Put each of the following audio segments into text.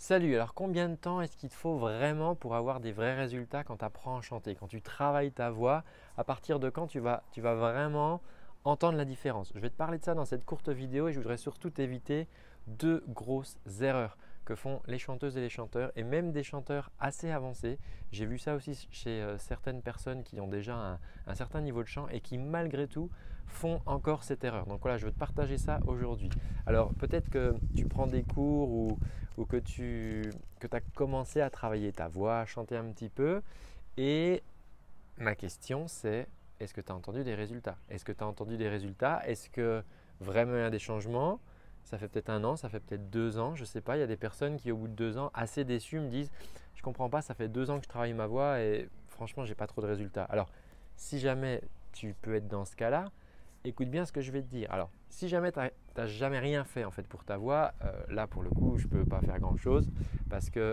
Salut, alors combien de temps est-ce qu'il te faut vraiment pour avoir des vrais résultats quand tu apprends à chanter, quand tu travailles ta voix? À partir de quand tu vas vraiment entendre la différence? Je vais te parler de ça dans cette courte vidéo et je voudrais surtout t'éviter deux grosses erreurs que font les chanteuses et les chanteurs et même des chanteurs assez avancés. J'ai vu ça aussi chez certaines personnes qui ont déjà un certain niveau de chant et qui malgré tout font encore cette erreur. Donc voilà, je veux te partager ça aujourd'hui. Alors peut-être que tu prends des cours ou que tu as commencé à travailler ta voix, à chanter un petit peu. Et ma question c'est, est-ce que tu as entendu des résultats? Est-ce que tu as entendu des résultats? Est-ce que vraiment il y a des changements? Ça fait peut-être 1 an, ça fait peut-être 2 ans, je ne sais pas. Il y a des personnes qui au bout de 2 ans, assez déçues, me disent « je ne comprends pas, ça fait 2 ans que je travaille ma voix et franchement, je n'ai pas trop de résultats ». Alors, si jamais tu peux être dans ce cas-là, écoute bien ce que je vais te dire. Alors, si jamais tu n'as jamais rien fait en fait pour ta voix, là pour le coup, je ne peux pas faire grand-chose parce que,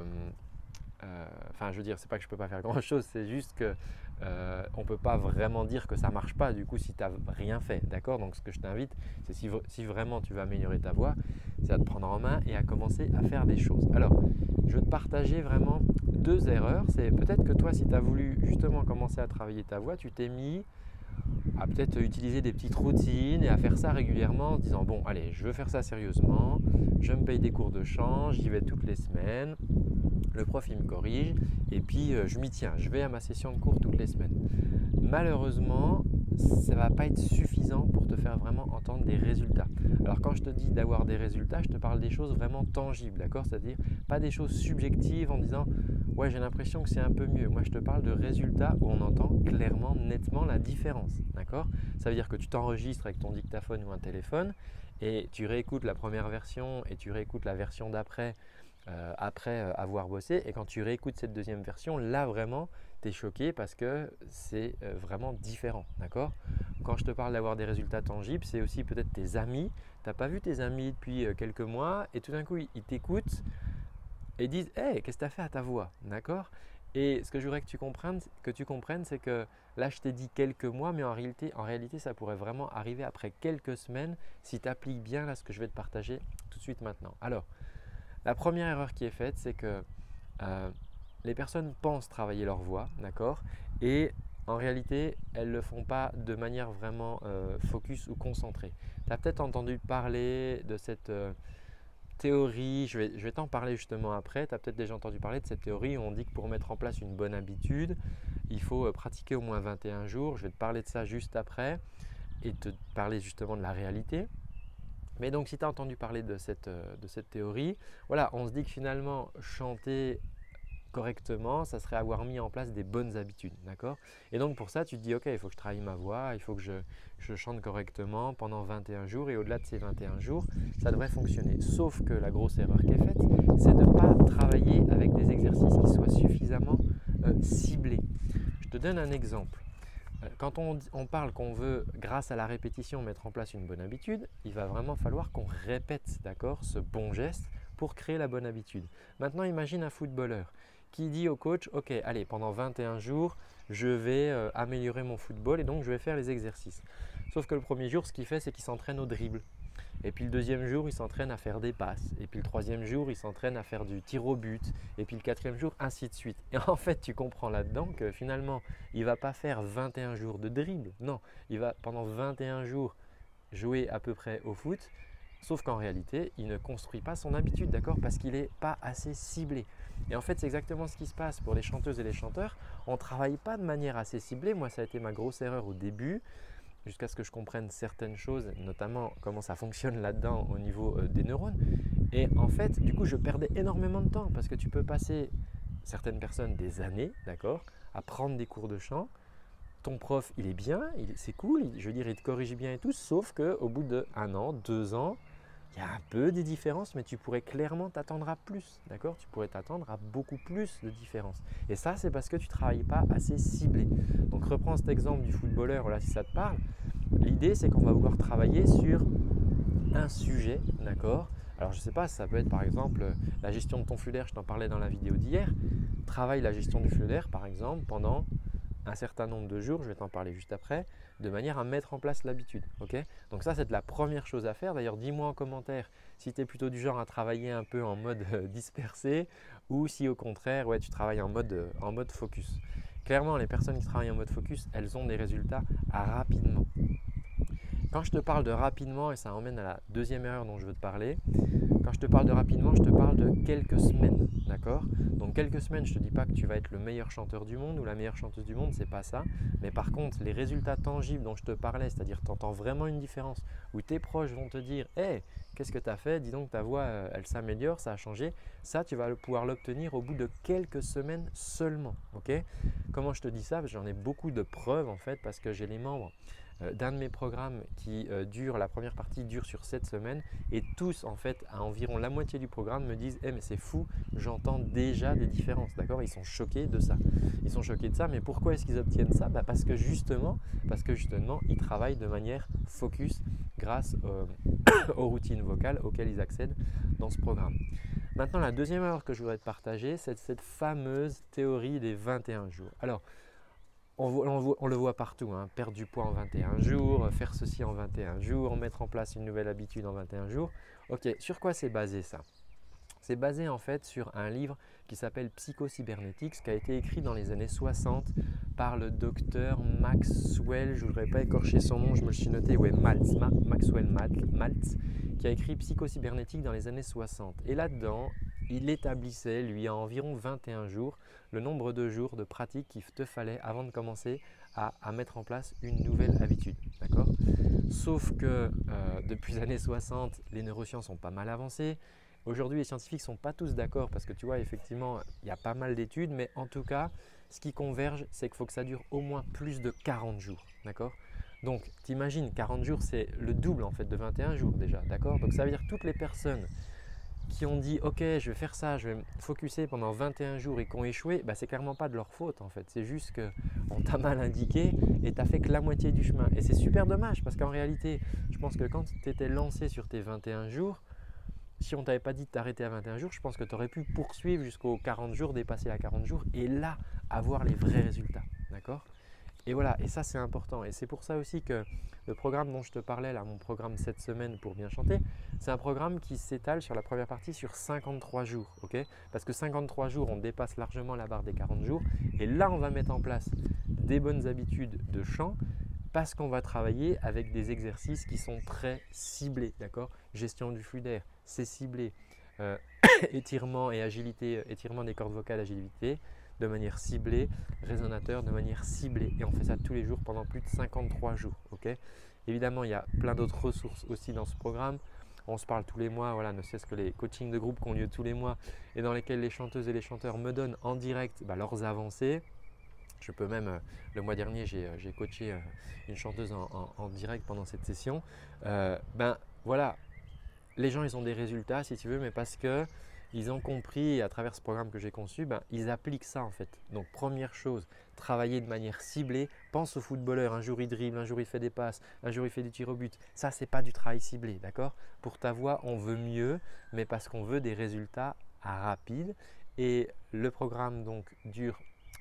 enfin je veux dire, c'est pas que je ne peux pas faire grand-chose, c'est juste que on ne peut pas vraiment dire que ça ne marche pas du coup si tu n'as rien fait. D'accord? Donc ce que je t'invite, c'est si vraiment tu veux améliorer ta voix, c'est à te prendre en main et à commencer à faire des choses. Alors, je veux te partager vraiment deux erreurs. C'est peut-être que toi, si tu as voulu justement commencer à travailler ta voix, tu t'es mis à peut-être utiliser des petites routines et à faire ça régulièrement en se disant « bon, allez, je veux faire ça sérieusement, je me paye des cours de chant, j'y vais toutes les semaines, le prof il me corrige et puis je m'y tiens, je vais à ma session de cours toutes les semaines ». Malheureusement, ça ne va pas être suffisant pour te faire vraiment entendre des résultats. Alors quand je te dis d'avoir des résultats, je te parle des choses vraiment tangibles, d'accord? C'est-à-dire pas des choses subjectives en disant « ouais, j'ai l'impression que c'est un peu mieux ». Moi, je te parle de résultats où on entend clairement, nettement la différence, d'accord? Ça veut dire que tu t'enregistres avec ton dictaphone ou un téléphone et tu réécoutes la première version et tu réécoutes la version d'après après avoir bossé. Et quand tu réécoutes cette deuxième version, là vraiment, tu es choqué parce que c'est vraiment différent. D'accord? Quand je te parle d'avoir des résultats tangibles, c'est aussi peut-être tes amis. Tu n'as pas vu tes amis depuis quelques mois et tout d'un coup, ils t'écoutent et disent « Hey, qu'est-ce que tu as fait à ta voix ?» D'accord? Et ce que je voudrais que tu comprennes, c'est que là, je t'ai dit quelques mois, mais en réalité, ça pourrait vraiment arriver après quelques semaines si tu appliques bien là, ce que je vais te partager tout de suite maintenant. Alors, la première erreur qui est faite, c'est que les personnes pensent travailler leur voix, d'accord? Et en réalité, elles ne le font pas de manière vraiment focus ou concentrée. Tu as peut-être entendu parler de cette théorie, je vais t'en parler justement après. Tu as peut-être déjà entendu parler de cette théorie où on dit que pour mettre en place une bonne habitude, il faut pratiquer au moins 21 jours. Je vais te parler de ça juste après et te parler justement de la réalité. Mais donc, si tu as entendu parler de cette théorie, voilà, on se dit que finalement, chanter correctement, ça serait avoir mis en place des bonnes habitudes. D'accord? Et donc, pour ça, tu te dis « Ok, il faut que je travaille ma voix, il faut que je chante correctement pendant 21 jours et au-delà de ces 21 jours, ça devrait fonctionner. » Sauf que la grosse erreur qui est faite, c'est de ne pas travailler avec des exercices qui soient suffisamment ciblés. Je te donne un exemple. Quand on parle qu'on veut, grâce à la répétition, mettre en place une bonne habitude, il va vraiment falloir qu'on répète, d'accord, ce bon geste pour créer la bonne habitude. Maintenant, imagine un footballeur qui dit au coach « Ok, allez, pendant 21 jours, je vais améliorer mon football et donc je vais faire les exercices. » Sauf que le premier jour, ce qu'il fait, c'est qu'il s'entraîne au dribble. Et puis le deuxième jour, il s'entraîne à faire des passes. Et puis le troisième jour, il s'entraîne à faire du tir au but. Et puis le quatrième jour, ainsi de suite. Et en fait, tu comprends là-dedans que finalement, il ne va pas faire 21 jours de dribble. Non, il va pendant 21 jours jouer à peu près au foot. Sauf qu'en réalité, il ne construit pas son habitude, d'accord? Parce qu'il n'est pas assez ciblé. Et en fait, c'est exactement ce qui se passe pour les chanteuses et les chanteurs. On ne travaille pas de manière assez ciblée. Moi, ça a été ma grosse erreur au début, jusqu'à ce que je comprenne certaines choses, notamment comment ça fonctionne là-dedans au niveau des neurones. Et en fait, du coup, je perdais énormément de temps parce que tu peux passer, certaines personnes, des années, d'accord, à prendre des cours de chant. Ton prof, il est bien, c'est cool, je veux dire, il te corrige bien et tout, sauf qu'au bout d'1 an, 2 ans, il y a un peu des différences, mais tu pourrais clairement t'attendre à plus, d'accord? Tu pourrais t'attendre à beaucoup plus de différences. Et ça, c'est parce que tu ne travailles pas assez ciblé. Donc, reprends cet exemple du footballeur, là, si ça te parle. L'idée, c'est qu'on va vouloir travailler sur un sujet, d'accord? Alors, je ne sais pas, ça peut être par exemple la gestion de ton flux d'air, je t'en parlais dans la vidéo d'hier. Travaille la gestion du flux d'air, par exemple, pendant un certain nombre de jours, je vais t'en parler juste après, de manière à mettre en place l'habitude. Okay, donc ça, c'est la première chose à faire. D'ailleurs, dis-moi en commentaire si tu es plutôt du genre à travailler un peu en mode dispersé ou si au contraire, ouais, tu travailles en mode focus. Clairement, les personnes qui travaillent en mode focus, elles ont des résultats rapidement. Quand je te parle de rapidement, et ça emmène à la deuxième erreur dont je veux te parler, quand je te parle de rapidement, je te parle de quelques semaines, d'accord? Donc quelques semaines, je ne te dis pas que tu vas être le meilleur chanteur du monde ou la meilleure chanteuse du monde, ce n'est pas ça. Mais par contre, les résultats tangibles dont je te parlais, c'est-à-dire tu entends vraiment une différence, où tes proches vont te dire « Hey, qu'est-ce que tu as fait? Dis donc ta voix, elle s'améliore, ça a changé. » Ça, tu vas pouvoir l'obtenir au bout de quelques semaines seulement. Okay, comment je te dis ça? Parce que j'en ai beaucoup de preuves en fait, parce que j'ai les membres d'un de mes programmes qui dure, la première partie dure sur 7 semaines et tous en fait à environ la moitié du programme me disent mais c'est fou, j'entends déjà des différences, d'accord? Ils sont choqués de ça. Ils sont choqués de ça, mais pourquoi est-ce qu'ils obtiennent ça? Parce que justement, ils travaillent de manière focus grâce aux routines vocales auxquelles ils accèdent dans ce programme. Maintenant, la deuxième erreur que je voudrais te partager, c'est cette fameuse théorie des 21 jours. Alors, on le voit partout, hein, perdre du poids en 21 jours, faire ceci en 21 jours, mettre en place une nouvelle habitude en 21 jours. Ok, sur quoi c'est basé ça? C'est basé en fait sur un livre qui s'appelle Psycho-Cybernetics, qui a été écrit dans les années 60 par le docteur Maxwell, je ne voudrais pas écorcher son nom, je me le suis noté, ouais, Maxwell Maltz, qui a écrit Psycho-Cybernetics dans les années 60. Et là-dedans, il établissait, lui, à environ 21 jours, le nombre de jours de pratique qu'il te fallait avant de commencer à mettre en place une nouvelle habitude. D'accord? Sauf que depuis les années 60, les neurosciences ont pas mal avancé. Aujourd'hui, les scientifiques ne sont pas tous d'accord parce que tu vois, effectivement, il y a pas mal d'études, mais en tout cas, ce qui converge, c'est qu'il faut que ça dure au moins plus de 40 jours. D'accord? Donc, t'imagines, 40 jours, c'est le double en fait de 21 jours déjà. D'accord? Donc, ça veut dire que toutes les personnes qui ont dit « Ok, je vais faire ça, je vais me focuser pendant 21 jours et qui ont échoué », c'est clairement pas de leur faute en fait. C'est juste qu'on t'a mal indiqué et tu n'as fait que la moitié du chemin. Et c'est super dommage parce qu'en réalité, je pense que quand tu étais lancé sur tes 21 jours, si on ne t'avait pas dit de t'arrêter à 21 jours, je pense que tu aurais pu poursuivre jusqu'aux 40 jours, dépasser la 40 jours et là, avoir les vrais résultats. D'accord? Et voilà, et ça c'est important. Et c'est pour ça aussi que le programme dont je te parlais, là, mon programme 7 semaines pour bien chanter, c'est un programme qui s'étale sur la première partie sur 53 jours. Okay, parce que 53 jours, on dépasse largement la barre des 40 jours. Et là, on va mettre en place des bonnes habitudes de chant parce qu'on va travailler avec des exercices qui sont très ciblés. D'accord? Gestion du flux d'air, c'est ciblé. Étirement et agilité, étirement des cordes vocales, agilité de manière ciblée, résonateur de manière ciblée. Et on fait ça tous les jours pendant plus de 53 jours. Okay, évidemment, il y a plein d'autres ressources aussi dans ce programme. On se parle tous les mois, voilà, ne serait-ce que les coachings de groupe qui ont lieu tous les mois et dans lesquels les chanteuses et les chanteurs me donnent en direct leurs avancées. Je peux même, le mois dernier, j'ai coaché une chanteuse en direct pendant cette session. Voilà, les gens, ils ont des résultats si tu veux, mais parce que ils ont compris à travers ce programme que j'ai conçu, ils appliquent ça en fait. Donc première chose, travailler de manière ciblée. Pense au footballeur, un jour il dribble, un jour il fait des passes, un jour il fait des tirs au but. Ça, ce n'est pas du travail ciblé, d'accord? Pour ta voix, on veut mieux, mais parce qu'on veut des résultats rapides. Et le programme donc dure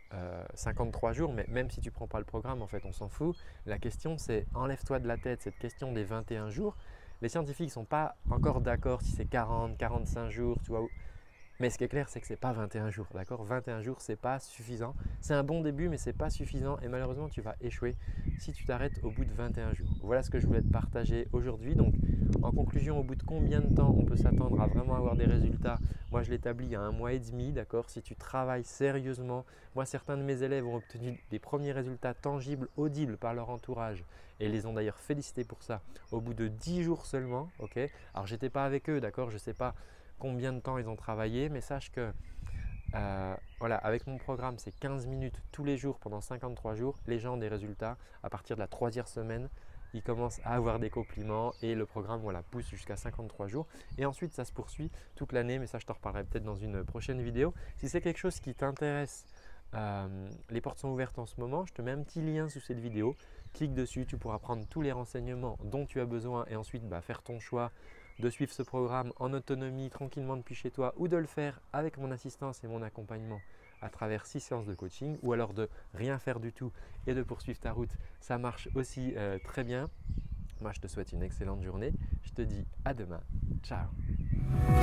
53 jours, mais même si tu ne prends pas le programme, en fait, on s'en fout. La question, c'est enlève-toi de la tête cette question des 21 jours. Les scientifiques ne sont pas encore d'accord si c'est 40, 45 jours, tu vois. Mais ce qui est clair, c'est que ce n'est pas 21 jours, d'accord? 21 jours, ce n'est pas suffisant. C'est un bon début, mais ce n'est pas suffisant et malheureusement, tu vas échouer si tu t'arrêtes au bout de 21 jours. Voilà ce que je voulais te partager aujourd'hui. Donc, en conclusion, au bout de combien de temps on peut s'attendre à vraiment avoir des résultats? Moi, je l'établis à 1 mois et demi, d'accord? Si tu travailles sérieusement, moi, certains de mes élèves ont obtenu des premiers résultats tangibles, audibles par leur entourage et les ont d'ailleurs félicités pour ça au bout de 10 jours seulement, ok? Alors, je n'étais pas avec eux, d'accord? Je ne sais pas combien de temps ils ont travaillé, mais sache que voilà, avec mon programme, c'est 15 minutes tous les jours pendant 53 jours. Les gens ont des résultats. À partir de la 3e semaine, ils commencent à avoir des compliments et le programme pousse jusqu'à 53 jours. Et ensuite, ça se poursuit toute l'année, mais ça, je t'en reparlerai peut-être dans une prochaine vidéo. Si c'est quelque chose qui t'intéresse, les portes sont ouvertes en ce moment. Je te mets un petit lien sous cette vidéo. Clique dessus, tu pourras prendre tous les renseignements dont tu as besoin et ensuite faire ton choix de suivre ce programme en autonomie, tranquillement depuis chez toi ou de le faire avec mon assistance et mon accompagnement à travers 6 séances de coaching ou alors de rien faire du tout et de poursuivre ta route, ça marche aussi très bien. Moi, je te souhaite une excellente journée. Je te dis à demain. Ciao.